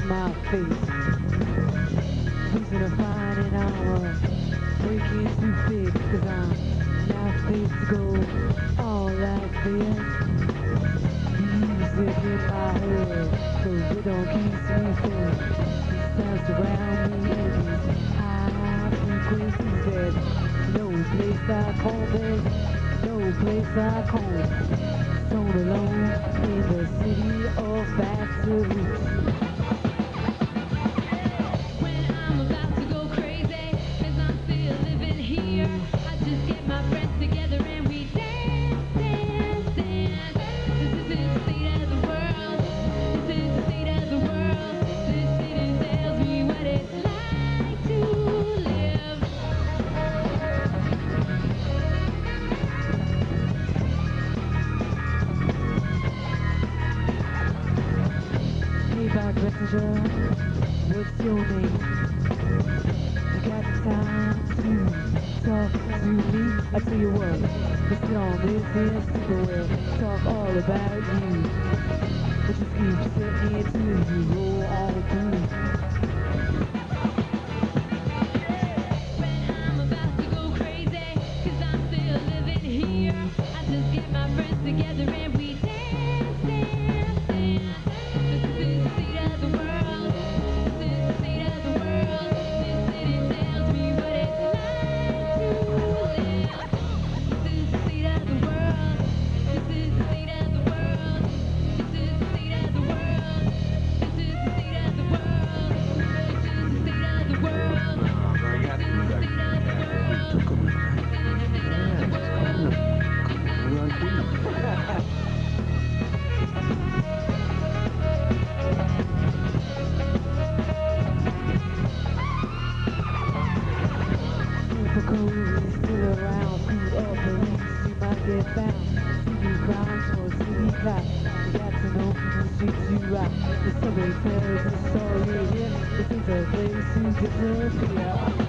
my face. Losing a fight and hour, breaking too big, cause I'm not fit to go all like this. Music in my head, so it don't keep me thin. Sounds around me in these high frequencies that no place like home is, no place like home. Thrown alone in the city of factories. When I'm about to go crazy, cause I'm still living here, I just get my friends together and we dance, dance, dance. This is the state of the world. This is the state of the world. This city tells me what it's like to live. Hey, back messenger, what's your name? You got the time to talk to me? I tell you what, this song is here somewhere. Talk all about you. But just keep sitting here till you roll on through. When I'm about to go crazy, cause I'm still living here, I just get my friends together and we dance, dance, dance. This is the state of the world. This is the state of the world. This city tells me what it's like to live. This is the state of the world. This is the state of the world. This is the state of the world. This is the state of the world. This is the state of the world. Still around, food or police, you might get found. City crimes or city cops, you got to know the streets you rock. The subway tells the story, yeah, this is a place to disappear.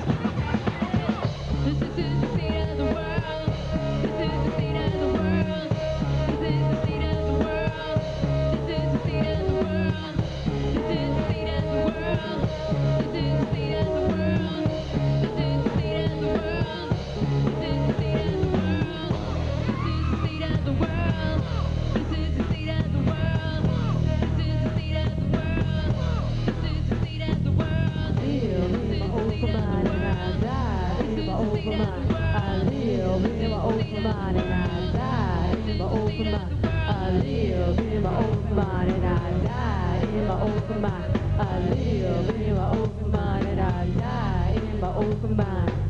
This is the state of the world. This is the state of the world. This is the state of the world. This is the state of the world. This is the state of the world. This is the state of the world. This is the state of the world. This is the state of the world. This is the state of the world. This is the state of the world. This is the state of the world. This is the state of the world. Live in my open mind and I die in my open mind. I live in my open mind and I die in my open mind. I live in my open mind and I die in my open mind. I live in my open mind and I die in my open mind.